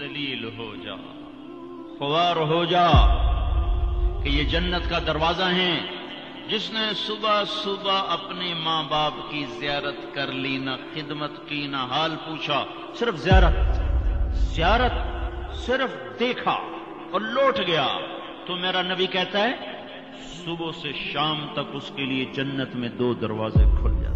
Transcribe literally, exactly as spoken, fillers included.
जलील हो जा, ख्वार हो जा कि ये जन्नत का दरवाजा है। जिसने सुबह सुबह अपने माँ बाप की जियारत कर ली, ना खिदमत की, ना हाल पूछा, सिर्फ जियारत जियारत सिर्फ देखा और लौट गया, तो मेरा नबी कहता है सुबह से शाम तक उसके लिए जन्नत में दो दरवाजे खुल जाते।